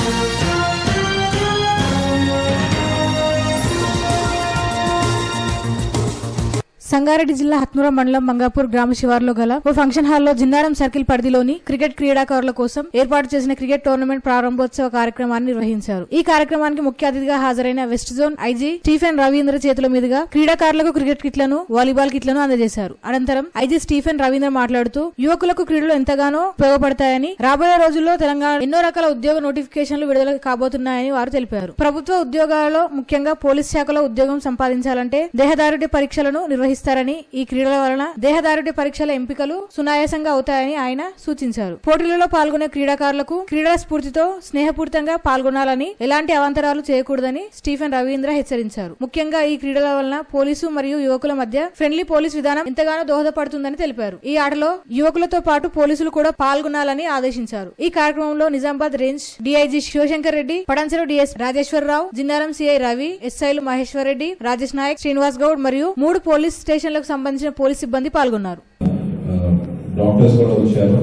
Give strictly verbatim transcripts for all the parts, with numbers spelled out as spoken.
సంగారెడ్డి జిల్లా హత్నూర మండలం మంగాపూర్ గ్రామ శివారులో గల ఓ ఫంక్షన్ హాల్లో జిన్నారం సర్కిల్ పరిధిలోని క్రికెట్ క్రీడాకారుల కోసం ఏర్పాటు చేసిన క్రికెట్ టోర్నమెంట్ ప్రారంభోత్సవ కార్యక్రమాన్ని నిర్వహించారు. ఈ కార్యక్రమానికి ముఖ్య అతిథిగా హాజరైన west zone I G Stephen Ravindra చేతుల మీదుగా క్రీడాకారులకు క్రికెట్ కిట్లను, వాలీబాల్ కిట్లను అందజేశారు. అనంతరం ఐజీ స్టీఫెన్ రవీంద్ర మాట్లాడుతూ యువకులకు క్రీడలు ఎంతగానో ఉపయోగపడతాయని, రాబోయే రోజుల్లో తెలంగాణ ఎన్నో రకాల ఉద్యోగ నోటిఫికేషన్లు విడుదల కాబోతున్నాయని వారు తెలిపారు. ప్రభుత్వ ఉద్యోగాలలో ముఖ్యంగా పోలీస్ శాఖలో ఉద్యోగం సంపాదించాలంటే దేహదారుఢ్య పరీక్షలను నిర్వహిస్తారు ారని ఈ క్రీడల వలన దేహదారుఢ్య పరీక్షల ఎంపికలు సునాయాసంగా అవుతాయని ఆయన సూచించారు. పోటీలలో పాల్గొనే క్రీడాకారులకు క్రీడల స్ఫూర్తితో స్నేహపూరితంగా పాల్గొనాలని, ఎలాంటి అవాంతరాలు చేయకూడదని స్టీఫెన్ రవీంద్ర హెచ్చరించారు. ముఖ్యంగా ఈ క్రీడల వలన పోలీసు మరియు యువకుల మధ్య ఫ్రెండ్లీ పోలీస్ విధానం ఎంతగానో దోహదపడుతుందని తెలిపారు. ఈ ఆటలో యువకులతో పాటు పోలీసులు కూడా పాల్గొనాలని ఆదేశించారు. ఈ కార్యక్రమంలో Nizamabad range D I G Shivshankar Reddy, Patancheru D S Rajeshwararao, Jinnaram C I Ravi, ఎస్ఐలు మహేశ్వర్ రెడ్డి, రాజేష్ నాయక్, శ్రీనివాస్ గౌడ్ మరియు మూడు పోలీస్ స్టేషన్లకు సంబంధించిన పోలీస్ సిబ్బంది పాల్గొన్నారు. డాక్టర్స్ కూడా వచ్చారు.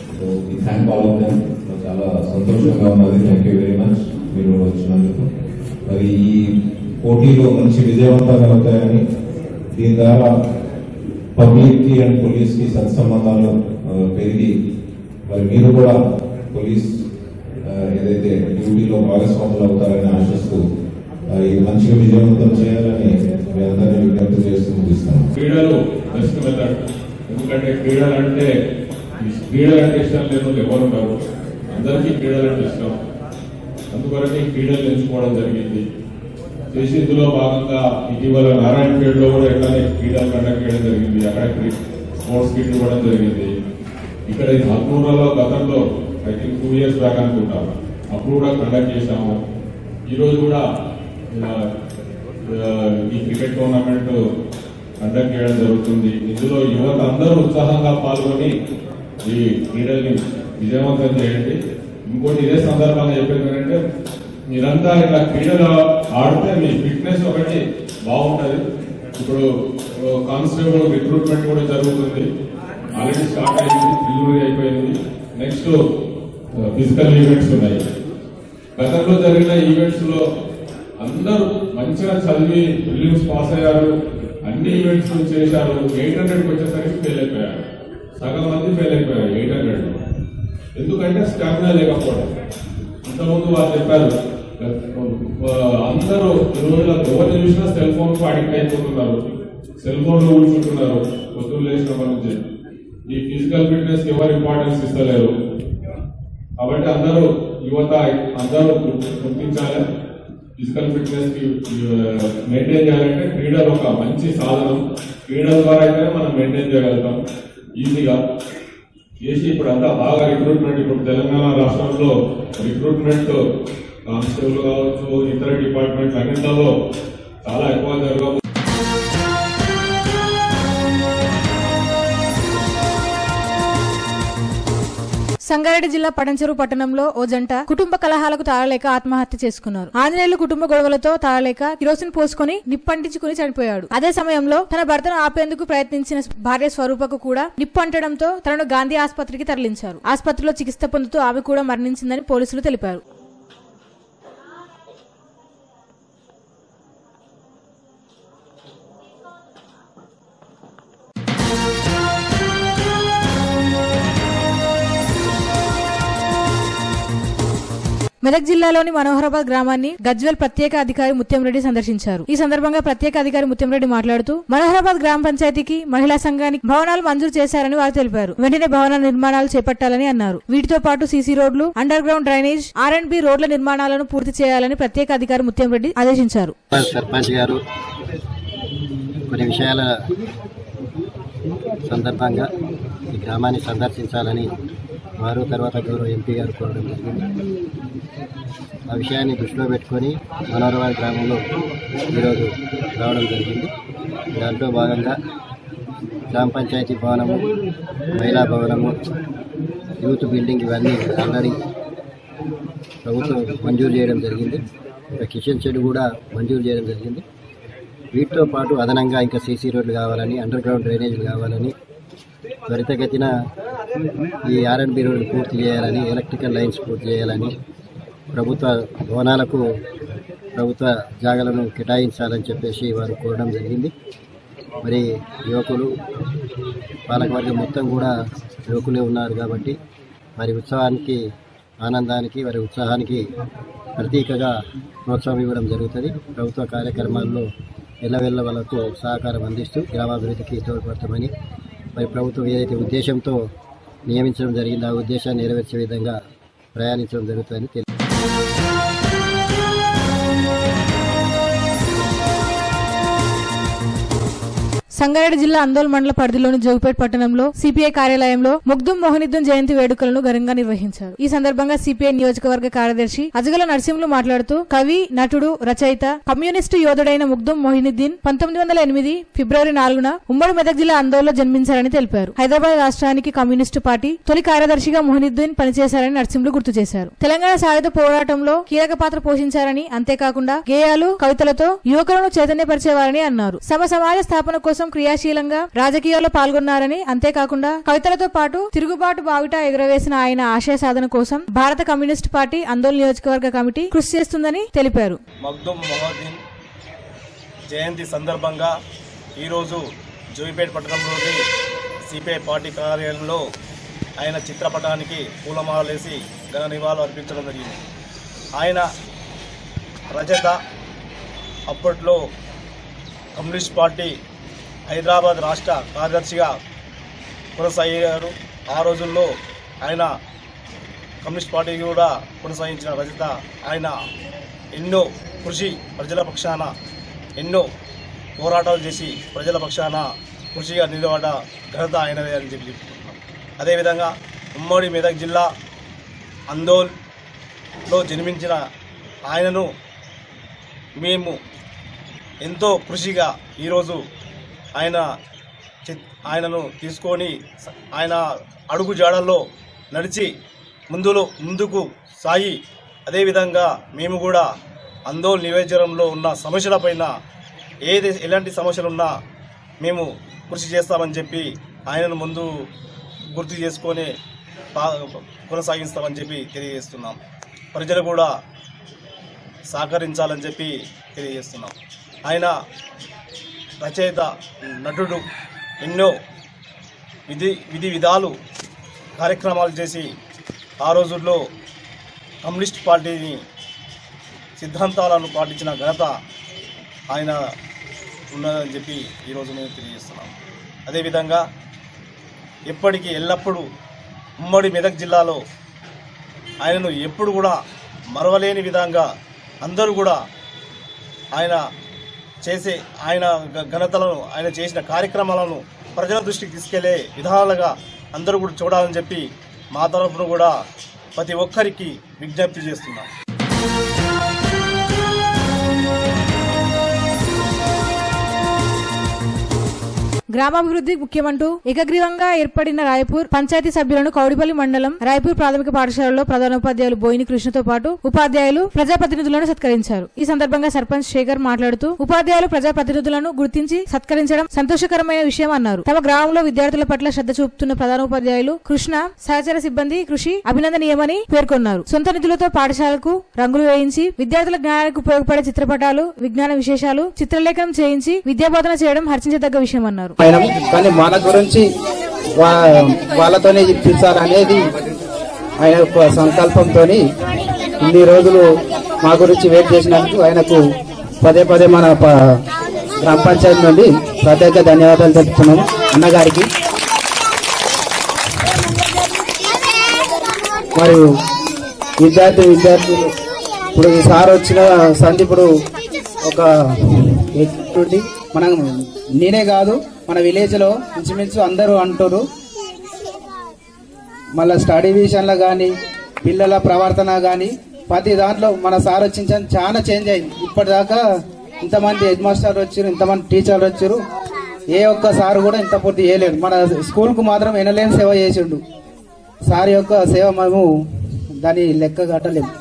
చాలా సంతోషంగా ఉన్నది. థ్యాంక్ యూ వెరీ మచ్ మీరు వచ్చినందుకు. మరి ఈ పోటీలో మంచి విజయవంతంగా అవుతాయని, దీని ద్వారా పబ్లిక్ కి అండ్ పోలీస్ కి సత్సంబంధాలు పెరిగి మరి మీరు కూడా పోలీస్ ఏదైతే డ్యూటీలో భాగస్వాములు అవుతారని ఆశిస్తూ ఇది మంచిగా విజయవంతం చేయాలని మీ అందరినీ విజ్ఞప్తి చేస్తూ ముగిస్తాను. క్రీడలు బెస్ట్ మెథడ్. ఎందుకంటే క్రీడలు అంటే క్రీడలు అంటే ఇష్టం లేదు ఎవరు ఉండరు. అందరికీ క్రీడలు అంటే ఇష్టం. అందుకొరకే క్రీడలు ఎంచుకోవడం జరిగింది. చేసి ఇందులో భాగంగా ఇటీవల నారాయణపేటలో కూడా ఎట్లానే క్రీడలు కండక్ట్ చేయడం జరిగింది. అక్కడ స్పోర్ట్స్ కిట్ ఇవ్వడం జరిగింది. ఇక్కడ హత్నూరులో గతంలో I think two years back అనుకుంటాను, అప్పుడు కూడా కండక్ట్ చేశాము. ఈరోజు కూడా ఈ క్రికెట్ టోర్నమెంట్ కండక్ట్ చేయడం జరుగుతుంది. ఇందులో యువత అందరూ ఉత్సాహంగా పాల్గొని ఈ క్రీడల్ని విజయవంతం చేయండి. ఇంకోటి ఇదే సందర్భంగా చెప్పేది ఏంటంటే, మీరంతా ఇట్లా క్రీడలు ఆడితే మీ ఫిట్నెస్ ఒకటి బాగుంటుంది. ఇప్పుడు కానిస్టేబుల్ రిక్రూట్మెంట్ కూడా జరుగుతుంది. ఆల్రెడీ స్టార్ట్ అయింది, ప్రిలిమినరీ అయిపోయింది. నెక్స్ట్ ఫిజికల్ ఈవెంట్స్ ఉన్నాయి. గతంలో జరిగిన ఈవెంట్స్ లో అందరూ మంచిగా చదివి ప్రిలిమ్స్ పాస్ అయ్యారు, అన్ని ఈవెంట్స్ చేశారు. ఎయిట్ హండ్రెడ్కి వచ్చేసరికి ఫెయిల్ అయిపోయారు. సగం మంది ఫెయిల్ అయిపోయారు ఎయిట్ హండ్రెడ్. ఎందుకంటే స్టామినా లేకపోవడం. ఇంతకుముందు వాళ్ళు చెప్పారు, అందరూ రోజుల ఎవరిని చూసినా సెల్ ఫోన్ కు అడిక్ట్ అయిపోతున్నారు, సెల్ ఫోన్ లో కూర్చుంటున్నారు పొద్దున్న లేచినప్పటి నుంచి. ఈ ఫిజికల్ ఫిట్నెస్ కి ఎవరు ఇంపార్టెన్స్ ఇస్తలేరు. కాబట్టి అందరూ యువత అందరూ గుర్తించాలి. ఫిజికల్ ఫిట్నెస్ కి మెయింటైన్ చేయాలంటే క్రీడలు ఒక మంచి సాధనం. క్రీడల ద్వారా అయితే మనం మెయింటైన్ చేయగలుగుతాం ఈజీగా చేసి. ఇప్పుడు అంతా బాగా రిక్రూట్మెంట్, ఇప్పుడు తెలంగాణ రాష్ట్రంలో రిక్రూట్మెంట్ కానిస్టేబుల్ కావచ్చు, ఇతర డిపార్ట్మెంట్స్ అన్నింటిలో చాలా ఎక్కువ జరగవు. సంగారెడ్డి జిల్లా పడంచెరు పట్టణంలో ఓ జంట కుటుంబ కలహాలకు తాళలేక ఆత్మహత్య చేసుకున్నారు. ఆంజనేయులు కుటుంబ గొడవలతో తాళలేక కిరోసిన్ పోసుకుని నిప్పంటించుకుని చనిపోయాడు. అదే సమయంలో తన భర్తను ఆపేందుకు ప్రయత్నించిన భార్య స్వరూపకు కూడా నిప్పంటడంతో తనను గాంధీ ఆసుపత్రికి తరలించారు. ఆసుపత్రిలో చికిత్స పొందుతూ ఆమె కూడా మరణించిందని పోలీసులు తెలిపారు. మెదక్ జిల్లాలోని మనోహరాబాద్ గ్రామాన్ని గజ్వెల్ ప్రత్యేక అధికారి ముత్యంరెడ్డి సందర్శించారు. ఈ సందర్భంగా ప్రత్యేక అధికారి ముత్యంరెడ్డి మాట్లాడుతూ మనోహరాబాద్ గ్రామ పంచాయతీకి మహిళా సంఘానికి భవనాలు మంజూరు చేశారని వారు తెలిపారు. వెంటనే భవన నిర్మాణాలు చేపట్టాలని అన్నారు. వీటితో పాటు సీసీ రోడ్లు, underground drainage, R and B రోడ్ల నిర్మాణాలను పూర్తి చేయాలని ప్రత్యేక అధికారి ముత్యంరెడ్డి ఆదేశించారు. సర్పంచ్ గారు కొన్ని విషయాల సందర్భంగా ఈ గ్రామాన్ని సందర్శించాలని వారు తర్వాత గౌరవ ఎంపీ గారు కోరడం జరిగింది. ఆ విషయాన్ని దృష్టిలో పెట్టుకొని మనోహరాబాద్ గ్రామంలో ఈరోజు రావడం జరిగింది. దాంట్లో భాగంగా గ్రామ పంచాయతీ భవనము, మహిళా భవనము, యూత్ బిల్డింగ్ ఇవన్నీ ఆల్రెడీ ప్రభుత్వం మంజూరు చేయడం జరిగింది. ఇంకా కిచెన్ షెడ్ కూడా మంజూరు చేయడం జరిగింది. వీటితో పాటు అదనంగా ఇంకా సీసీ రోడ్లు కావాలని, అండర్ గ్రౌండ్ డ్రైనేజీలు కావాలని, త్వరితగతిన ఈ ఆర్ అండ్ బి రోడ్లు పూర్తి చేయాలని, ఎలక్ట్రికల్ లైన్స్ పూర్తి చేయాలని, ప్రభుత్వ భవనాలకు ప్రభుత్వ జాగాలను కేటాయించాలని చెప్పేసి వారు కోరడం జరిగింది. మరి యువకులు పాలకవర్గం మొత్తం కూడా యువకులే ఉన్నారు కాబట్టి వారి ఉత్సాహానికి ఆనందానికి వారి ఉత్సాహానికి ప్రతీకగా ప్రోత్సాహం ఇవ్వడం జరుగుతుంది. ప్రభుత్వ కార్యక్రమాల్లో ఎల్లవెల్ల వాళ్ళకు సహకారం అందిస్తూ గ్రామాభివృద్ధికి తోడ్పడతామని మరి ప్రభుత్వం ఏదైతే ఉద్దేశంతో నియమించడం జరిగిందో ఆ ఉద్దేశాన్ని నెరవేర్చే విధంగా ప్రయాణించడం జరుగుతుందని తెలియదు. సంగారెడ్డి జిల్లా అందోల్ మండల పరిధిలోని జోగిపేట పట్టణంలో సిపిఐ కార్యాలయంలో ముగ్దుం మోహినుద్దీన్ జయంతి వేడుకలను ఘనంగా నిర్వహించారు. ఈ సందర్భంగా సిపిఐ నియోజకవర్గ కార్యదర్శి అజగల నరసింహులు మాట్లాడుతూ కవి, నటుడు, రచయిత, కమ్యూనిస్టు యోధుడైన ముగ్దుం మోహినుద్దీన్ పంతొమ్మిది వందల ఎనిమిది ఫిబ్రవరి నాలుగున ఉమ్మడి మెదక్ జిల్లా అందోల్లో జన్మించారని తెలిపారు. హైదరాబాద్ రాష్ట్రానికి కమ్యూనిస్టు పార్టీ తొలి కార్యదర్శిగా మోహినుద్దీన్ పనిచేశారని నరసింహులు గుర్తు చేశారు. తెలంగాణ సాయుధ పోరాటంలో కీలక పాత్ర పోషించారని, అంతేకాకుండా గేయాలు, కవితలతో యువకులను చైతన్యపరిచేవారని అన్నారు. సమ సమాజ స్థాపన కోసం క్రియాశీలంగా రాజకీయాల్లో పాల్గొన్నారని, అంతేకాకుండా కవితలతో పాటు తిరుగుబాటు బావిట ఎగురవేసిన ఆయన ఆశయ సాధన కోసం భారత కమ్యూనిస్టు పార్టీ అందోల్ నియోజకవర్గ కమిటీ కృషి చేస్తుందని తెలిపారు. మగ్దుం మోహినుద్దీన్ జయంతి సందర్భంగా ఈరోజు జోగిపేట పట్టణంలోని సిపిఐ పార్టీ కార్యాలయంలో ఆయన చిత్రపటానికి పూలమాలలేసి ఘన నివాళులు అర్పించడం జరిగింది. ఆయన రచయిత, అప్పట్లో కమ్యూనిస్ట్ పార్టీ హైదరాబాద్ రాష్ట్ర కార్యదర్శిగా కొనసాగారు. ఆ రోజుల్లో ఆయన కమ్యూనిస్ట్ పార్టీ కూడా కొనసాగించిన రచయిత. ఆయన ఎన్నో కృషి ప్రజల పక్షాన ఎన్నో పోరాటాలు చేసి ప్రజల పక్షాన కృషిగా నిలబడ్డ ఘనత ఆయనదే అని చెప్పి చెప్పుకుంటున్నాం. అదేవిధంగా ఉమ్మడి మెదక్ జిల్లా అందోల్లో జన్మించిన ఆయనను మేము ఎంతో కృషిగా ఈరోజు ఆయన ఆయనను తీసుకొని ఆయన అడుగు జాడల్లో నడిచి ముందులో ముందుకు సాగి అదేవిధంగా మేము కూడా అందోల్ నియోజకవర్గంలో ఉన్న సమస్యలపైన ఏది ఎలాంటి సమస్యలున్నా మేము కృషి చేస్తామని చెప్పి ఆయనను ముందు గుర్తు చేసుకొని కొనసాగిస్తామని చెప్పి తెలియజేస్తున్నాం. ప్రజలు కూడా సహకరించాలని చెప్పి తెలియజేస్తున్నాం. ఆయన రచయిత, నటుడు, ఎన్నో విధి విధి విధాలు కార్యక్రమాలు చేసి ఆ రోజుల్లో కమ్యూనిస్ట్ పార్టీని సిద్ధాంతాలను పాటించిన ఘనత ఆయన ఉన్నదని చెప్పి ఈరోజు మేము తెలియజేస్తున్నాం. అదేవిధంగా ఎప్పటికీ ఎల్లప్పుడూ ఉమ్మడి మెదక్ జిల్లాలో ఆయనను ఎప్పుడు కూడా మరవలేని విధంగా అందరూ కూడా ఆయన చేసే ఆయన ఘనతలను ఆయన చేసిన కార్యక్రమాలను ప్రజల దృష్టికి తీసుకెళ్లే విధాలుగా అందరూ కూడా చూడాలని చెప్పి మా తరఫున కూడా ప్రతి ఒక్కరికి విజ్ఞప్తి చేస్తున్నాం. గ్రామాభివృద్ధి ముఖ్యమంటూ ఏకగ్రీవంగా ఏర్పడిన రాయపూర్ పంచాయతీ సభ్యులను కౌడిపల్లి మండలం రాయపూర్ ప్రాథమిక పాఠశాలలో ప్రధానోపాధ్యాయులు బోయిని కృష్ణతో పాటు ఉపాధ్యాయులు ప్రజాప్రతినిధులను సత్కరించారు. ఈ సందర్భంగా సర్పంచ్ శేఖర్ మాట్లాడుతూ ఉపాధ్యాయులు ప్రజాప్రతినిధులను గుర్తించి సత్కరించడం సంతోషకరమైన విషయం అన్నారు. తమ గ్రామంలో విద్యార్థుల పట్ల శ్రద్ధ చూపుతున్న ప్రధానోపాధ్యాయులు కృష్ణ, సహచర సిబ్బంది కృషి అభినందనీయమని పేర్కొన్నారు. సొంత నిధులతో పాఠశాలకు రంగులు వేయించి విద్యార్థుల జ్ఞానానికి ఉపయోగపడే చిత్రపటాలు, విజ్ఞాన విశేషాలు చిత్రలేఖనం చేయించి విద్యాబోధన చేయడం హర్షించదగ్గ విషయం అన్నారు. కానీ మన గురించి వాళ్ళతోనే ఇప్పించాలనేది ఆయన యొక్క సంకల్పంతో ఇన్ని రోజులు మా గురించి వెయిట్ చేసినందుకు ఆయనకు పదే పదే మన గ్రామ పంచాయతీ నుండి ప్రత్యేక ధన్యవాదాలు తెలుపుతున్నాము అన్నగారికి. మరియు విద్యార్థి విద్యార్థులు ఇప్పుడు ఈ సార్ వచ్చిన సంధి ఇప్పుడు ఒక మనం నేనే కాదు మన విలేజ్ లో ఇంచుమించు అందరూ అంటారు. మళ్ళీ స్టడీ విషయంలో కానీ పిల్లల ప్రవర్తన కానీ ప్రతి దాంట్లో మన సార్ వచ్చిన చాలా చేంజ్ అయింది. ఇప్పటిదాకా ఇంతమంది హెడ్ మాస్టర్ వచ్చారు, ఇంతమంది టీచర్లు వచ్చారు, ఏ ఒక్క సార్ కూడా ఇంత పూర్తి చేయలేదు. మన స్కూల్ కు మాత్రం ఎనలేని సేవ చేసిండు. సార్ యొక్క సేవ మేము దాన్ని లెక్క కట్టలేము.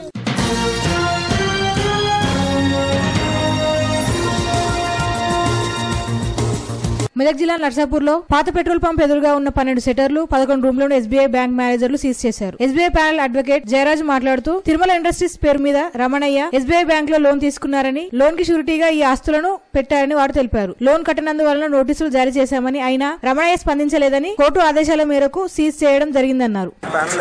మెదక్ జిల్లా నర్సాపూర్ లో పాత పెట్రోల్ పంప్ ఎదురుగా ఉన్న పన్నెండు సెటర్లు పదకొండు రూమ్లను ఎస్బీఐ బ్యాంక్ మేనేజర్లు సీజ్ చేశారు. ఎస్బీఐ ప్యానల్ అడ్వకేట్ జయరాజ్ మాట్లాడుతూ తిరుమల ఇండస్ట్రీస్ పేరు మీద రమణయ్య ఎస్బీఐ బ్యాంక్ లో లోన్ తీసుకున్నారని, లోన్ కి షూరిటీగా ఈ ఆస్తులను పెట్టారని వారు తెలిపారు. లోన్ కట్టనందువలన నోటీసులు జారీ చేశామని, అయినా రమణయ్య స్పందించలేదని కోర్టు ఆదేశాల మేరకు సీజ్ చేయడం జరిగిందన్నారు.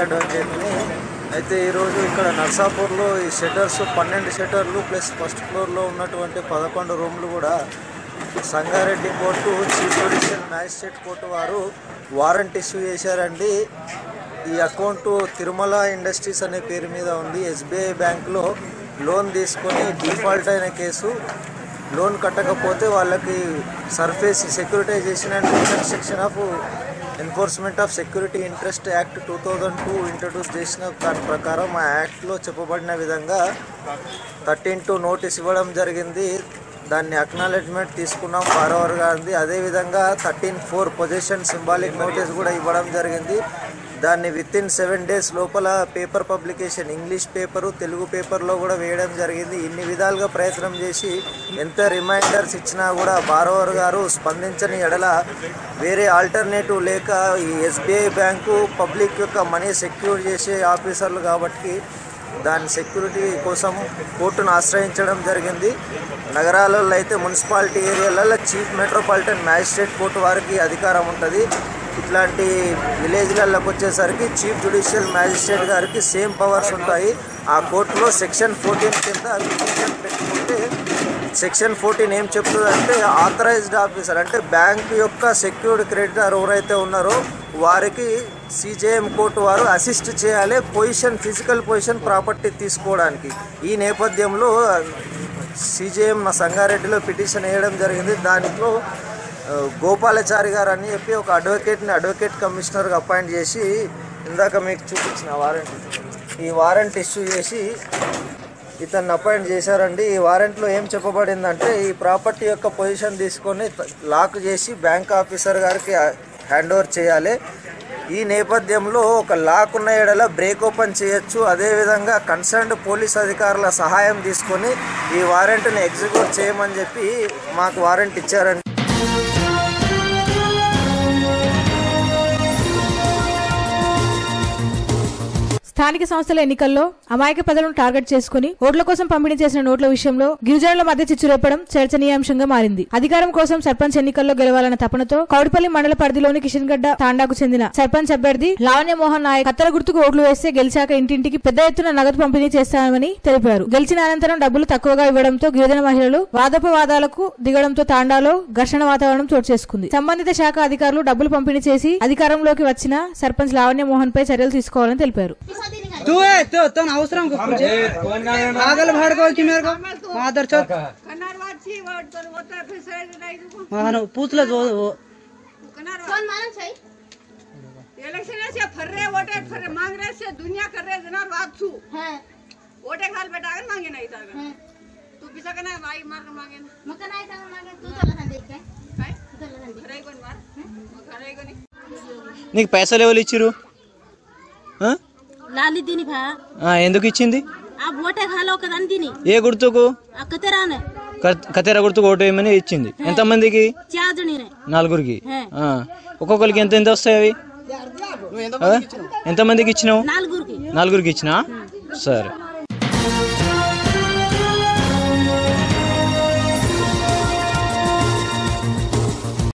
అయితే ఈరోజు ఇక్కడ నర్సాపూర్లో ఈ షెటర్స్ పన్నెండు షెటర్లు ప్లస్ ఫస్ట్ ఫ్లోర్లో ఉన్నటువంటి పదకొండు రూమ్లు కూడా Sangareddy court chief judicial magistrate court వారు వారెంట్ ఇష్యూ చేశారండి. ఈ అకౌంటు తిరుమల ఇండస్ట్రీస్ అనే పేరు మీద ఉంది. ఎస్బీఐ బ్యాంకులో లోన్ తీసుకొని డిఫాల్ట్ అయిన కేసు, లోన్ కట్టకపోతే వాళ్ళకి surface securitization and construction of enforcement of security interest act two thousand two introduce చేసిన దాని ప్రకారం ఆ యాక్ట్లో చెప్పబడిన విధంగా థర్టీన్ టూ నోటీస్ ఇవ్వడం జరిగింది. దాన్ని అక్నాలెడ్జ్మెంట్ తీసుకున్నాం బారోవర్ గారిది. అదేవిధంగా thirteen four position symbolic notice కూడా ఇవ్వడం జరిగింది. దాన్ని విత్ ఇన్ సెవెన్ డేస్ లోపల paper publication English paper Telugu పేపర్లో కూడా వేయడం జరిగింది. ఇన్ని విధాలుగా ప్రయత్నం చేసి ఎంత రిమైండర్స్ ఇచ్చినా కూడా బారోవర్ గారు స్పందించని ఎడల వేరే ఆల్టర్నేటివ్ లేక ఈ ఎస్బీఐ బ్యాంకు పబ్లిక్ యొక్క మనీ సెక్యూర్ చేసే ఆఫీసర్లు కాబట్టి దాని సెక్యూరిటీ కోసం కోర్టును ఆశ్రయించడం జరిగింది. నగరాలలో అయితే మున్సిపాలిటీ ఏరియాలలో చీఫ్ మెట్రోపాలిటన్ మ్యాజిస్ట్రేట్ కోర్టు వారికి అధికారం ఉంటుంది. ఇట్లాంటి విలేజ్లలోకి వచ్చేసరికి చీఫ్ జ్యుడిషియల్ మ్యాజిస్ట్రేట్ గారికి సేమ్ పవర్స్ ఉంటాయి. ఆ కోర్టులో సెక్షన్ ఫోర్టీన్ కింద పిటిషన్ పెట్టుకుంటే సెక్షన్ ఫోర్టీన్ ఏం చెప్తుందంటే ఆథరైజ్డ్ ఆఫీసర్ అంటే బ్యాంక్ యొక్క సెక్యూర్డ్ క్రెడిటర్ ఎవరైతే ఉన్నారో వారికి సీజేఎం కోర్టు వారు అసిస్ట్ చేయాలి పొజిషన్ ఫిజికల్ పొజిషన్ ప్రాపర్టీ తీసుకోవడానికి. ఈ నేపథ్యంలో సీజేఎం నా సంగారెడ్డిలో పిటిషన్ వేయడం జరిగింది. దాంట్లో గోపాలాచారి గారు అని చెప్పి ఒక అడ్వకేట్ని అడ్వకేట్ కమిషనర్గా అపాయింట్ చేసి ఇందాక మీకు చూపించిన వారెంట్ ఈ వారెంట్ ఇష్యూ చేసి ఇతన్ని అపాయింట్ చేశారండి. ఈ వారెంట్లో ఏం చెప్పబడిందంటే ఈ ప్రాపర్టీ యొక్క పొజిషన్ తీసుకొని లాక్ చేసి బ్యాంక్ ఆఫీసర్ గారికి హ్యాండ్ ఓవర్ చేయాలి. ఈ నేపథ్యంలో ఒక లాక్ ఉన్న ఎడల బ్రేక్ ఓపెన్ చేయొచ్చు. అదేవిధంగా కన్సర్న్డ్ పోలీస్ అధికారుల సహాయం తీసుకొని ఈ వారెంట్ని ఎగ్జిక్యూట్ చేయమని చెప్పి మాకు వారెంట్ ఇచ్చారండి. స్థానిక సంస్థల ఎన్నికల్లో అమాయక ప్రజలను టార్గెట్ చేసుకుని ఓట్ల కోసం పంపిణీ చేసిన నోట్ల విషయంలో గిరిజనుల మధ్య చిచ్చురేపడం చర్చనీయాంశంగా మారింది. అధికారం కోసం సర్పంచ్ ఎన్నికల్లో గెలవాలన్న తపనతో కౌడిపల్లి మండల పరిధిలోని కిషన్గడ్డ తాండాకు చెందిన సర్పంచ్ అభ్యర్థి లావణ్య మోహన్ నాయక్ కత్తెర గుర్తుకు ఓట్లు వేస్తే గెలిచాక ఇంటింటికి పెద్ద ఎత్తున నగదు పంపిణీ చేస్తామని తెలిపారు. గెలిచిన అనంతరం డబ్బులు తక్కువగా ఇవ్వడంతో గిరిజన మహిళలు వాదోపవాదాలకు దిగడంతో తాండాలో ఘర్షణ వాతావరణం చోటు చేసుకుంది. సంబంధిత శాఖ అధికారులు డబ్బులు పంపిణీ చేసి అధికారంలోకి వచ్చిన సర్పంచ్ లావణ్య మోహన్ పై చర్యలు తీసుకోవాలని తెలిపారు. तू है तो तो అవసరం ఆగల భాడకో की मेरे को मादर चौथ कनारवाची वर्ड तो होता है फिर से नहीं को हां पूछ लो वो कौन मालूम सही इलेक्शन से फर रहे वोट फर मांग रहे से दुनिया कर रहे जनार बात छू हां वोट खाल बेटा अगर मांगे नहीं था तू किसा कना भाई मार मांगे मका नहीं था मांगे तू तो लसन देख के काय तू तो लसन देख रे कोन मार करे कोनी నీకు పైసలు ఎవరు ఇచ్చిరు హ లాలి దీని భా ఆ ఎందుకు ఇచ్చింది ఆ ఓటే ఖాలో కదన్ దీని ఏ గుర్తుకు ఆ కతెరానే కతెరా గుర్తుకు ఓటు ఏమని ఇచ్చింది. ఎంత మందికి చార్ జణినే నలుగురికి ఆ ఒక్కొక్కరికి ఎంత ఎంత వస్తాయి అవి ఎంత మందికి ఇచ్చినావు నలుగురికి నలుగురికి ఇచ్చినా సరే.